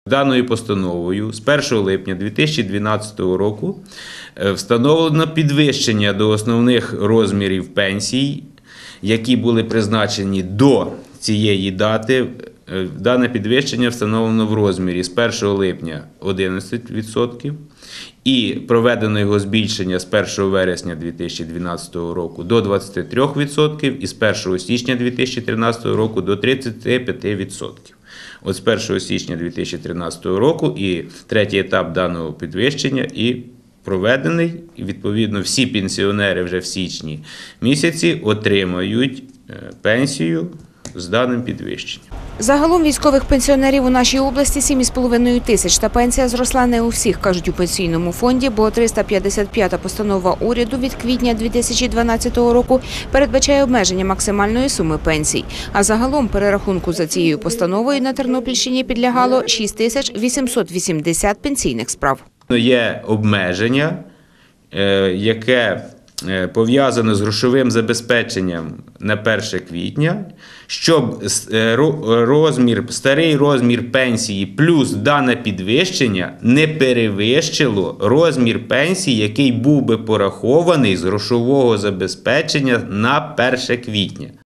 Даною постановою з 1 липня 2012 року встановлено підвищення до основних розмірів пенсій, які були призначені до цієї дати. Дане підвищення встановлено в розмірі з 1 липня 11% і проведено його збільшення з 1 вересня 2012 року до 23% і з 1 січня 2013 року до 35%. От з 1 січня 2013 року і третій етап даного підвищення і проведений. І, відповідно, всі пенсіонери вже в січні місяці отримають пенсію з даним підвищенням. Загалом військових пенсіонерів у нашій області 7,5 тисяч, та пенсія зросла не у всіх, кажуть у пенсійному фонді, бо 355-та постанова уряду від квітня 2012 року передбачає обмеження максимальної суми пенсій. А загалом перерахунку за цією постановою на Тернопільщині підлягало 6880 пенсійних справ. Є обмеження, яке пов'язане з грошовим забезпеченням на 1 квітня, щоб старий розмір пенсії плюс дане підвищення не перевищило розмір пенсії, який був би порахований з грошового забезпечення на 1 квітня.